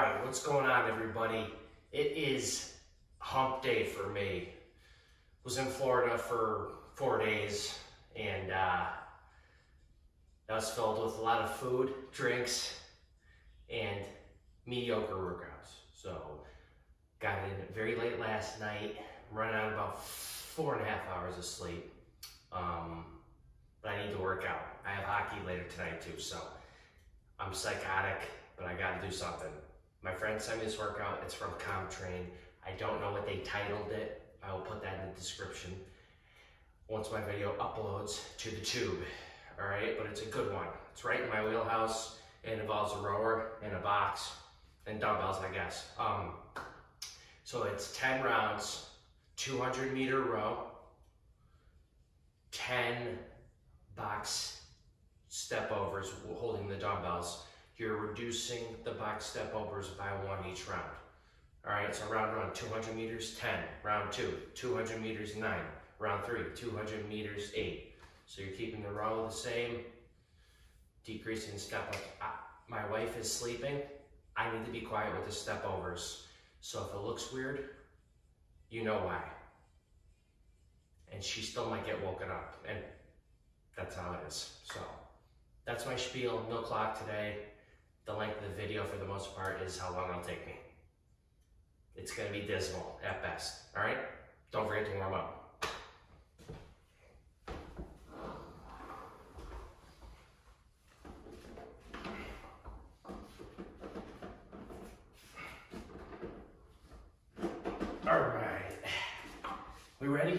Alright, what's going on, everybody? It is hump day for me. Was in Florida for 4 days, and that was filled with a lot of food, drinks, and mediocre workouts. So, got in very late last night, running on about 4.5 hours of sleep. But I need to work out. I have hockey later tonight too, so I'm psychotic, but I gotta do something. My friend sent me this workout. It's from ComTrain. I don't know what they titled it. I will put that in the description once my video uploads to the tube. All right, but it's a good one. It's right in my wheelhouse. It involves a rower and a box and dumbbells, I guess. So it's 10 rounds, 200-meter row, 10 box step overs holding the dumbbells. You're reducing the box step overs by 1 each round. All right, so round 1, 200 meters, 10. Round 2, 200 meters, 9. Round 3, 200 meters, 8. So you're keeping the row the same, decreasing the step. My wife is sleeping. I need to be quiet with the step overs. So if it looks weird, you know why. And she still might get woken up, and that's how it is. So that's my spiel. No clock today. The length of the video, for the most part, is how long it'll take me. It's gonna be dismal at best. All right? Don't forget to warm up. All right. We ready?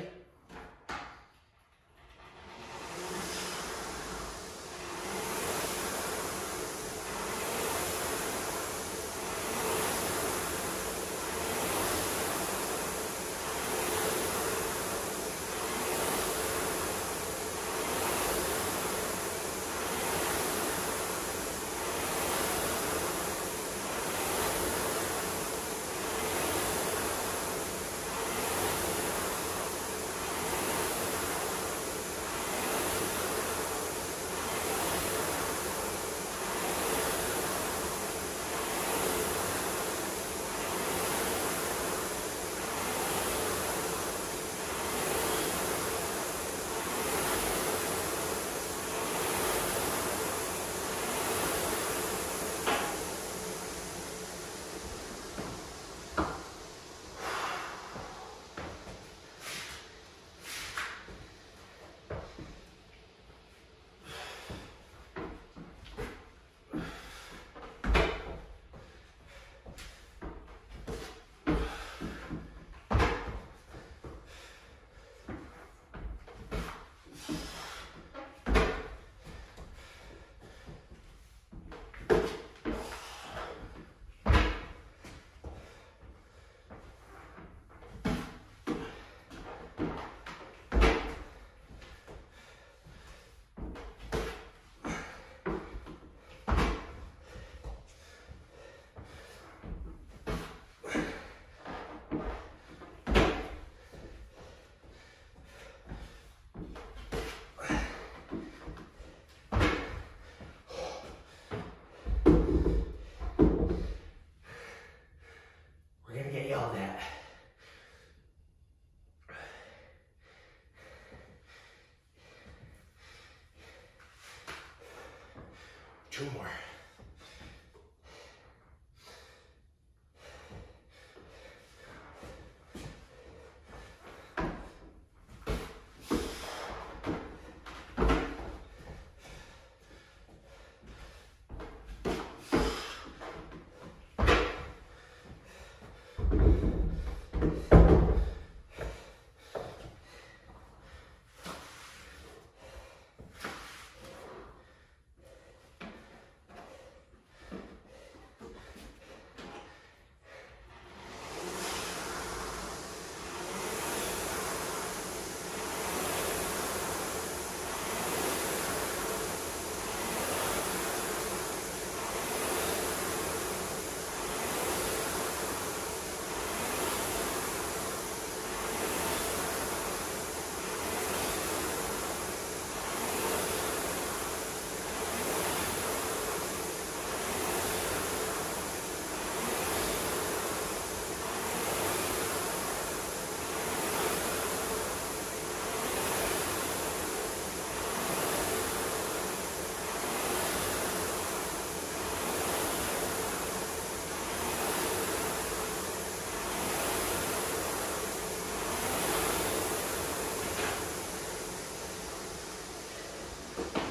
That. 2 more.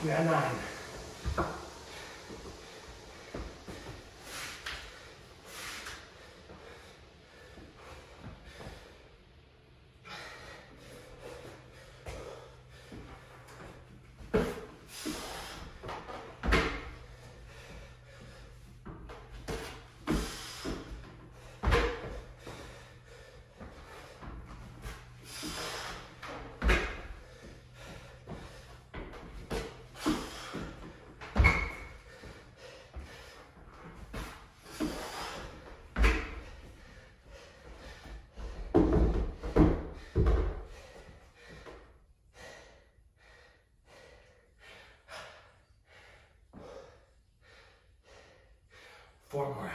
We got 9. Four more.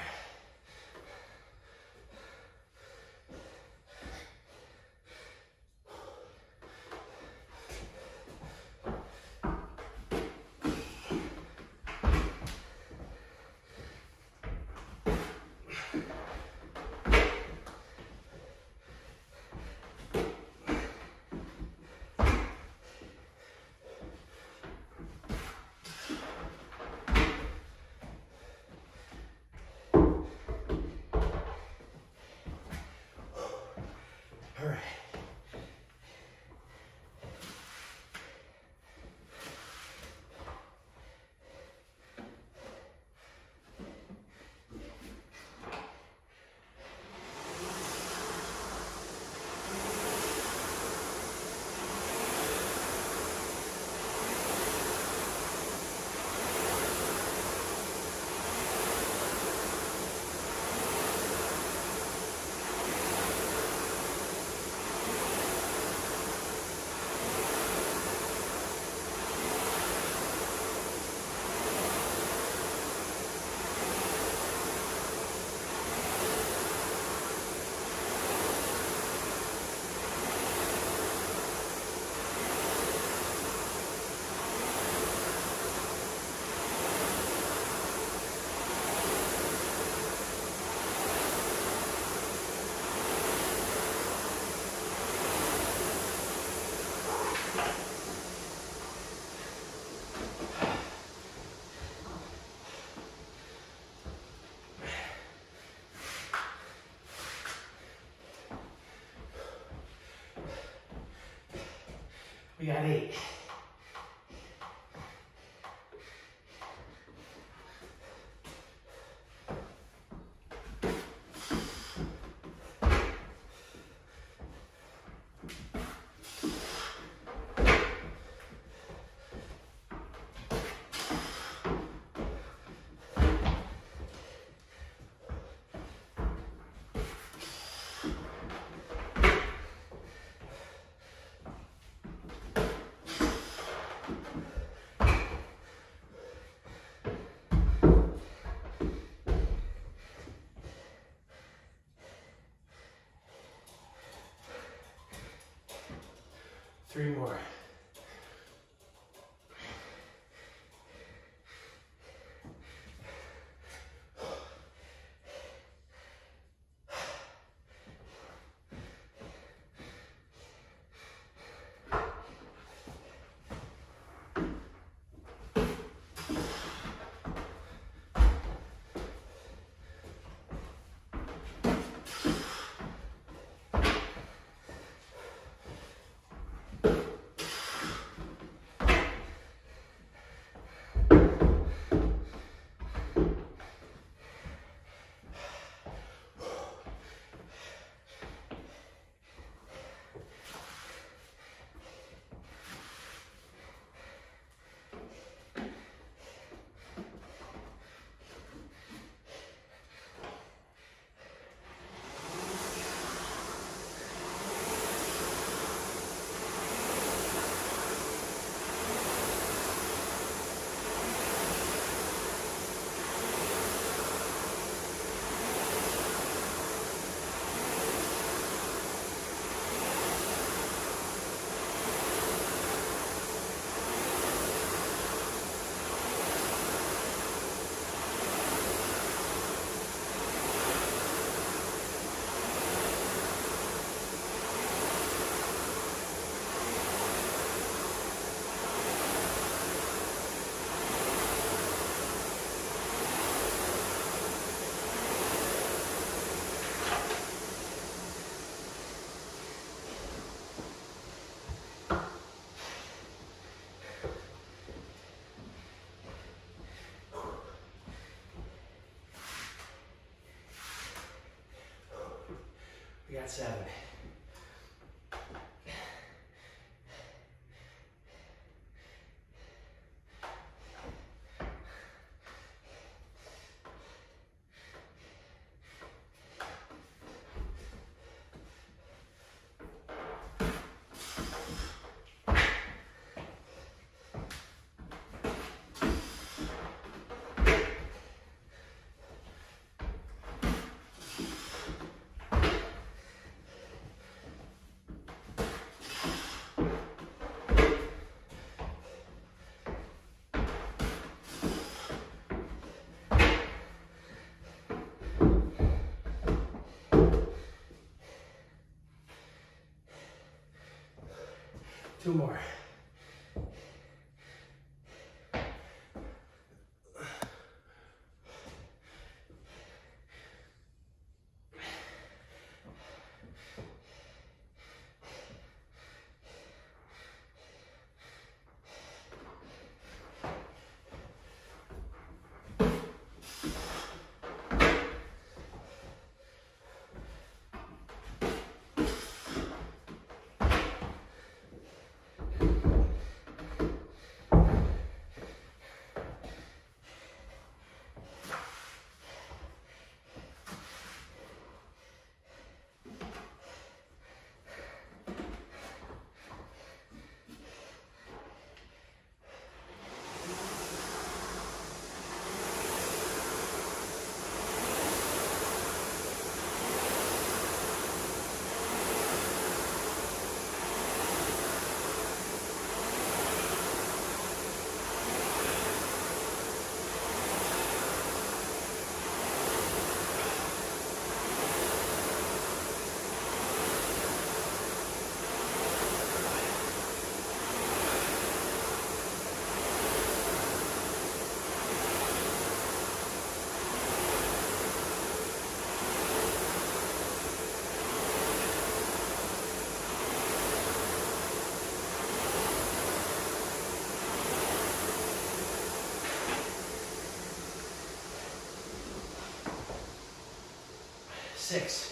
All right. We got 8. Three more. 7. Two more. Six.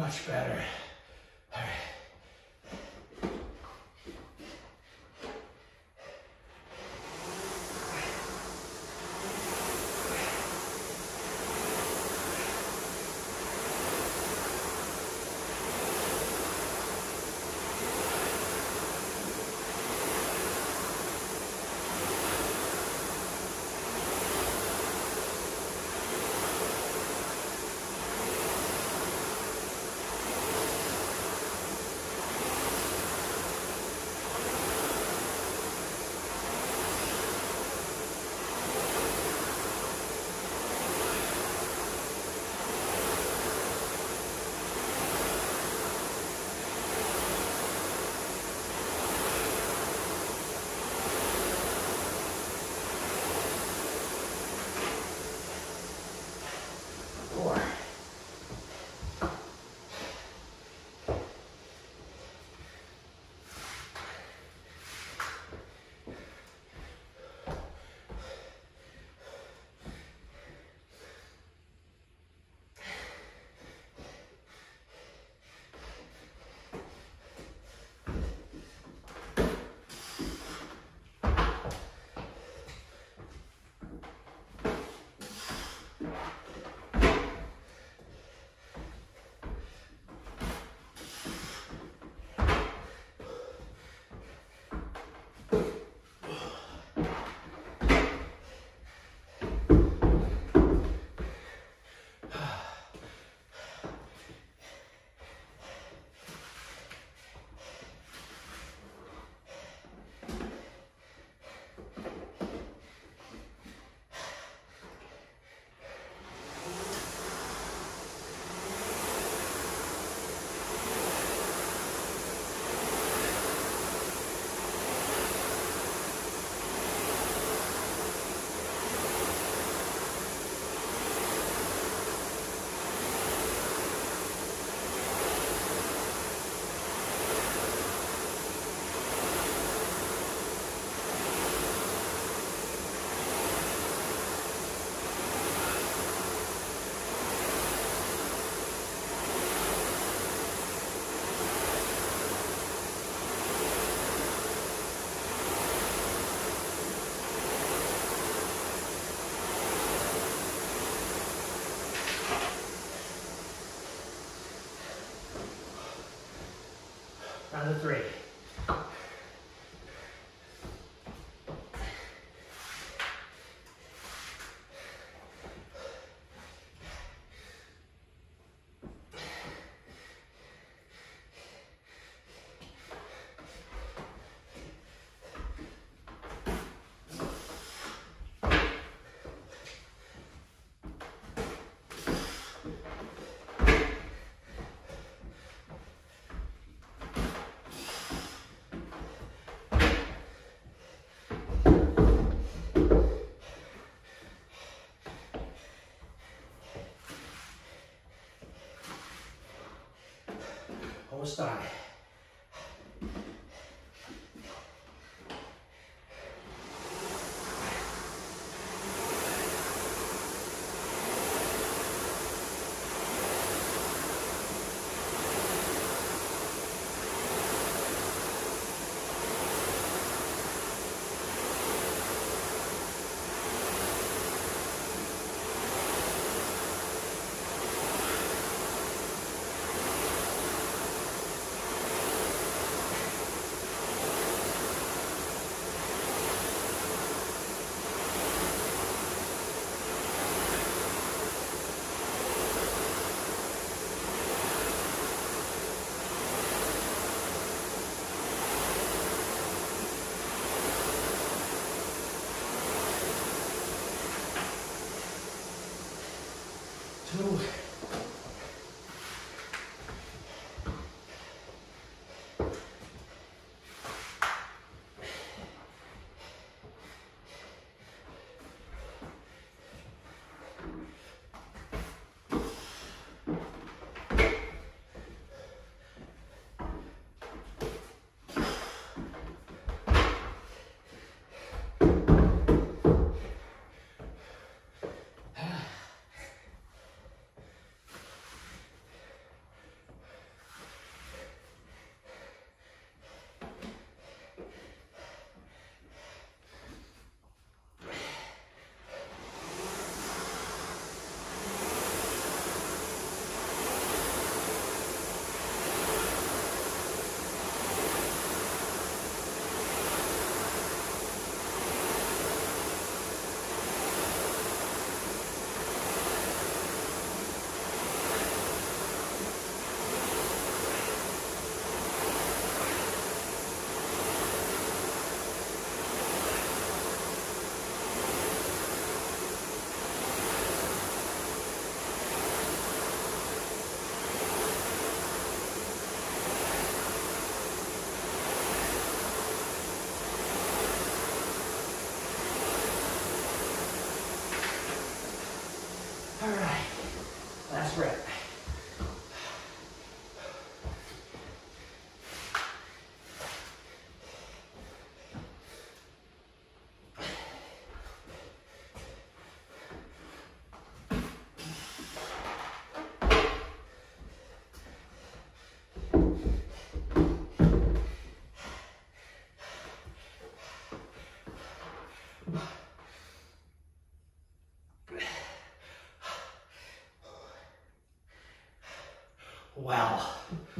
Much better. All right. Round of 3. Almost done. Two. Last rep. Well,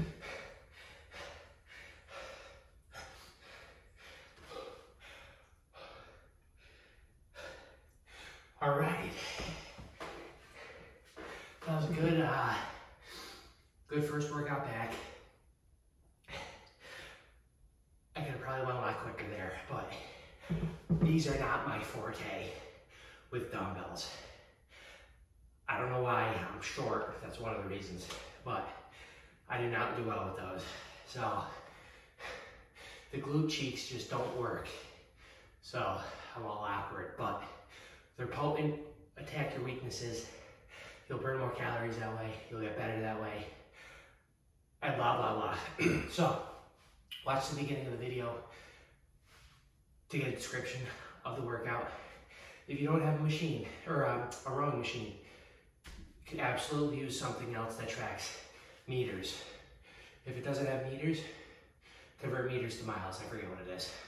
all right. That was a good first workout back. I could have probably went a lot quicker there, but these are not my forte with dumbbells. I don't know why. I'm short. That's one of the reasons, but I did not do well with those. So the glute cheeks just don't work. So I'm all awkward, but they're potent. Attack your weaknesses. You'll burn more calories that way. You'll get better that way. And blah, blah, blah. So watch the beginning of the video to get a description of the workout. If you don't have a machine or a rowing machine, you can absolutely use something else that tracks meters. If it doesn't have meters, convert meters to miles. I forget what it is.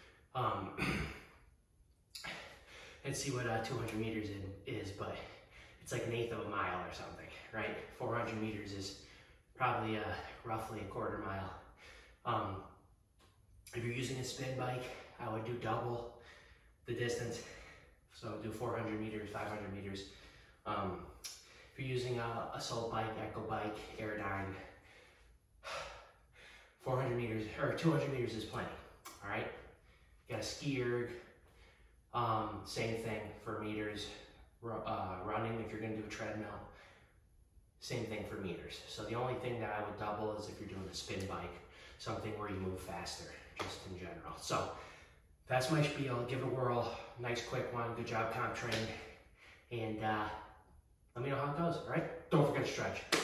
And see what 200 meters is, but it's like 1/8 of a mile or something, right? 400 meters is probably roughly a quarter mile. If you're using a spin bike, I would do double the distance. So do 400 meters, 500 meters. If you're using a Assault bike, Echo bike, Airdyne, 400 meters or 200 meters is plenty. All right. You got a ski erg. Same thing for meters. Running, if you're going to do a treadmill, same thing for meters. So the only thing that I would double is if you're doing a spin bike, something where you move faster, just in general. So that's my spiel. Give it a whirl. Nice quick one. Good job, comp train. And let me know how it goes, all right? Don't forget to stretch.